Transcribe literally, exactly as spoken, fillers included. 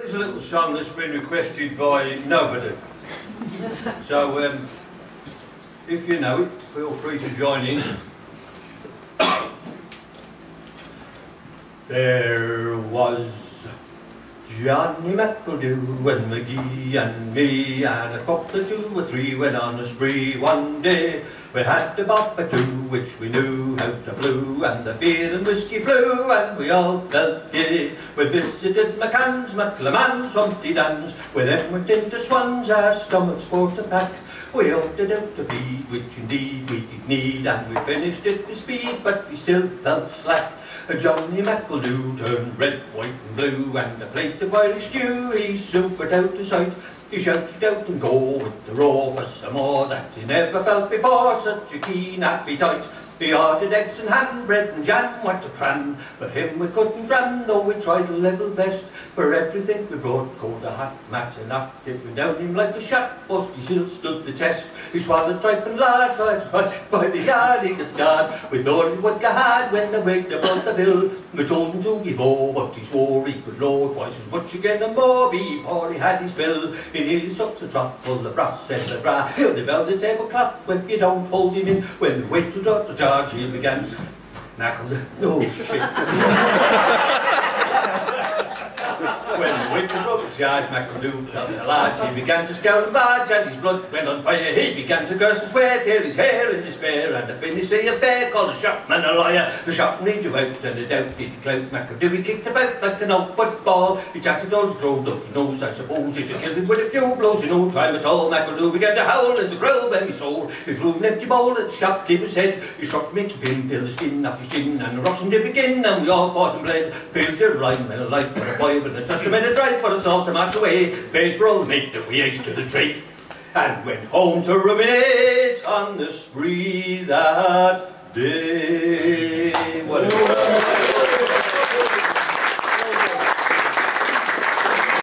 is a little song that's been requested by nobody. So, um, if you know it, feel free to join in. There was Johnny McEldew and McGee and me and a couple of two or three went on a spree one day. We had the bop or two which we knew how to blew, and the beer and whiskey flew and we all felt gay. We visited McCann's, McLeman's, Humpty Dan's, we then went into Swan's, our stomachs for to pack. We ordered out to feed, which indeed we did need, and we finished it with speed, but we still felt slack. Johnny McEldew turned red, white and blue, and a plate of Irish stew he supered out of sight. He shouted out and go with the raw for some more that he never felt before, such a keen appetite. He ordered eggs and ham, bread and jam, what a cram, but him we couldn't cram, though we tried a level best. For everything we brought cold a hot mat and knocked it we down him like a shot, but he still stood the test. He swallowed tripe and lard, tried was by the yard, he was gone. We thought it would go hard when the waiter brought the bill. We told him to give over, but he swore he could load twice as much again and more before he had his fill. He nearly sucked a trough full of broth, said the bra, he'll devour the tablecloth if you don't hold him in. When the waiter brought the jar, he began to knackle the... Oh, shit. When the waiter broke his yard, McEldew felt so large, he began to scowl and barge, and his blood went on fire. He began to curse and swear, tear his hair in despair, and to finish the affair, called the shopman a liar. The shopman he drew out, and the doubt did clout McEldew. He kicked about like an old football. He chatted all his drove up his nose. I suppose he'd have killed him with a few blows in no time at all. McEldew began to howl and to growl by his soul. He threw an empty bowl at the shopkeeper's head. He struck Mickey Finn, peeled the skin off his chin, and the ruction did begin, and we all fought and bled. Pills to rhyme and a life for a five, and a touch of a drive for us all to march away. Paid for all the meat that we ate to the trade, and went home to ruminate on the spree that day. Well,